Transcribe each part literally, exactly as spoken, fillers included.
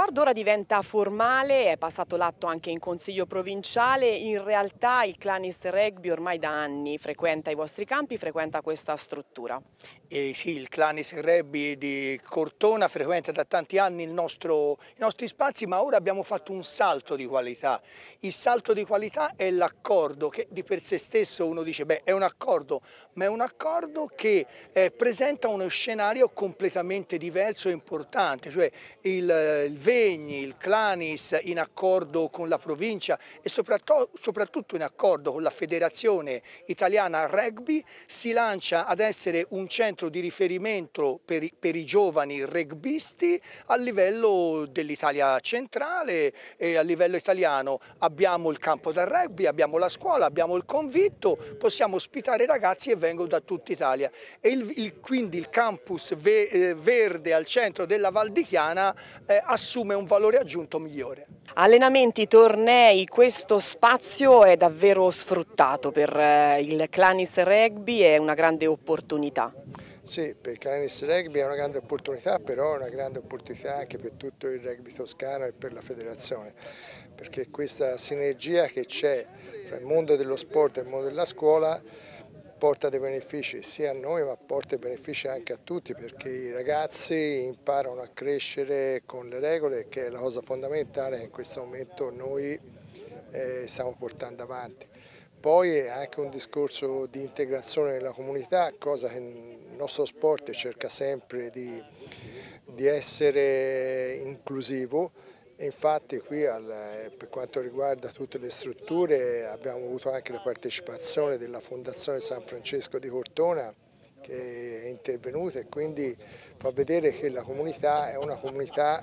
l'accordo ora diventa formale, è passato l'atto anche in Consiglio provinciale, in realtà il Clanis Rugby ormai da anni frequenta i vostri campi, frequenta questa struttura. Eh sì, il Clanis Rugby di Cortona frequenta da tanti anni il nostro, i nostri spazi, ma ora abbiamo fatto un salto di qualità. Il salto di qualità è l'accordo che di per sé stesso uno dice, beh, è un accordo, ma è un accordo che eh, presenta uno scenario completamente diverso e importante, cioè il, il Vegni, il Clanis in accordo con la provincia e soprattutto, soprattutto in accordo con la Federazione Italiana Rugby si lancia ad essere un centro di riferimento per i, per i giovani rugbisti a livello dell'Italia centrale e a livello italiano. Abbiamo il campo da rugby, abbiamo la scuola, abbiamo il convitto, possiamo ospitare ragazzi che vengono da tutta Italia e il, il, quindi il campus ve, eh, verde al centro della Val di Chiana eh, assume un valore aggiunto migliore. Allenamenti, tornei, questo spazio è davvero sfruttato per eh, il Clanis Rugby, è una grande opportunità. Sì, per il Clanis Rugby è una grande opportunità, però è una grande opportunità anche per tutto il rugby toscano e per la federazione, perché questa sinergia che c'è tra il mondo dello sport e il mondo della scuola porta dei benefici sia a noi ma porta dei benefici anche a tutti, perché i ragazzi imparano a crescere con le regole, che è la cosa fondamentale che in questo momento noi eh, stiamo portando avanti. Poi è anche un discorso di integrazione nella comunità, cosa che il nostro sport cerca sempre di, di essere inclusivo. E infatti qui al, per quanto riguarda tutte le strutture abbiamo avuto anche la partecipazione della Fondazione San Francesco di Cortona che è intervenuta e quindi fa vedere che la comunità è una comunità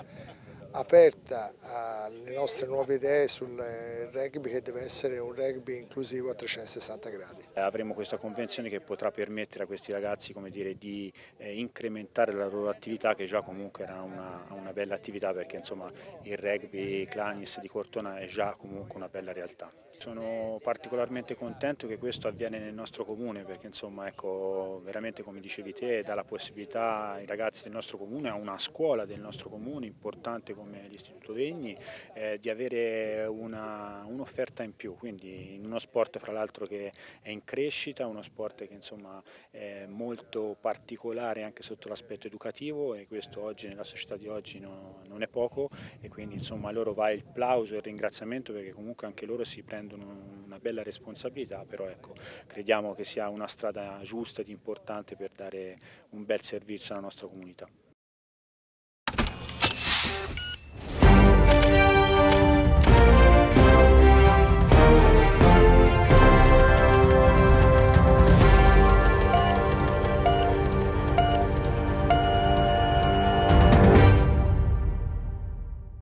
aperta alle nostre nuove idee sul rugby, che deve essere un rugby inclusivo a trecentosessanta gradi. Avremo questa convenzione che potrà permettere a questi ragazzi, come dire, di eh, incrementare la loro attività, che già comunque era una, una bella attività, perché insomma il rugby Clanis di Cortona è già comunque una bella realtà. Sono particolarmente contento che questo avviene nel nostro comune, perché insomma ecco, veramente come dicevi te dà la possibilità ai ragazzi del nostro comune, a una scuola del nostro comune importante come l'Istituto Vegni, eh, di avere un'offerta in più, quindi in uno sport fra l'altro che è in crescita, uno sport che insomma è molto particolare anche sotto l'aspetto educativo, e questo oggi nella società di oggi no, non è poco, e quindi insomma a loro va il plauso e il ringraziamento, perché comunque anche loro si prendono una bella responsabilità, però ecco, crediamo che sia una strada giusta ed importante per dare un bel servizio alla nostra comunità.